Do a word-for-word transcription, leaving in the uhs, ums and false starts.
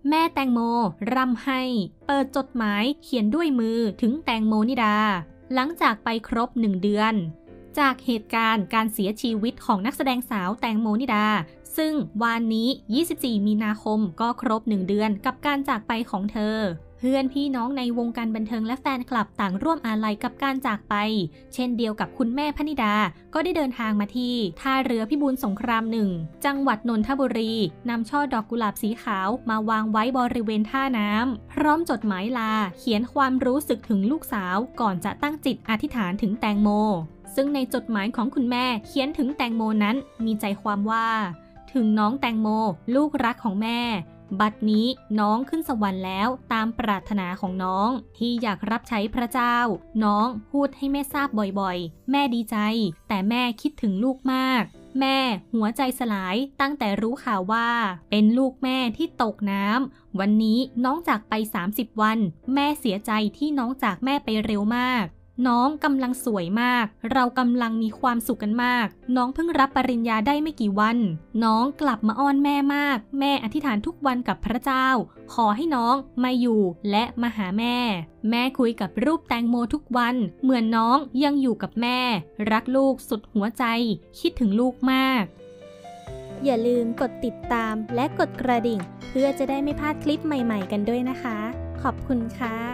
แม่แตงโมร่ำไห้เปิดจดหมายเขียนด้วยมือถึงแตงโมนิดาหลังจากไปครบหนึ่งเดือนจากเหตุการณ์การเสียชีวิตของนักแสดงสาวแตงโมนิดาซึ่งวันนี้ยี่สิบสี่มีนาคมก็ครบหนึ่งเดือนกับการจากไปของเธอเพื่อนพี่น้องในวงการบันเทิงและแฟนคลับต่างร่วมอาลัยกับการจากไปเช่นเดียวกับคุณแม่พนิดาก็ได้เดินทางมาที่ท่าเรือพิบูลสงครามหนึ่งจังหวัดนนทบุรีนำช่อดอกกุหลาบสีขาวมาวางไว้บริเวณท่าน้ำพร้อมจดหมายลาเขียนความรู้สึกถึงลูกสาวก่อนจะตั้งจิตอธิษฐานถึงแตงโมซึ่งในจดหมายของคุณแม่เขียนถึงแตงโมนั้นมีใจความว่าถึงน้องแตงโมลูกรักของแม่บัดนี้น้องขึ้นสวรรค์แล้วตามปรารถนาของน้องที่อยากรับใช้พระเจ้าน้องพูดให้แม่ทราบบ่อยๆแม่ดีใจแต่แม่คิดถึงลูกมากแม่หัวใจสลายตั้งแต่รู้ข่าวว่าเป็นลูกแม่ที่ตกน้ำวันนี้น้องจากไปสามสิบวันแม่เสียใจที่น้องจากแม่ไปเร็วมากน้องกำลังสวยมากเรากำลังมีความสุขกันมากน้องเพิ่งรับปริญญาได้ไม่กี่วันน้องกลับมาอ้อนแม่มากแม่อธิษฐานทุกวันกับพระเจ้าขอให้น้องมาอยู่และมาหาแม่แม่คุยกับรูปแตงโมทุกวันเหมือนน้องยังอยู่กับแม่รักลูกสุดหัวใจคิดถึงลูกมากอย่าลืมกดติดตามและกดกระดิ่งเพื่อจะได้ไม่พลาดคลิปใหม่ๆกันด้วยนะคะขอบคุณค่ะ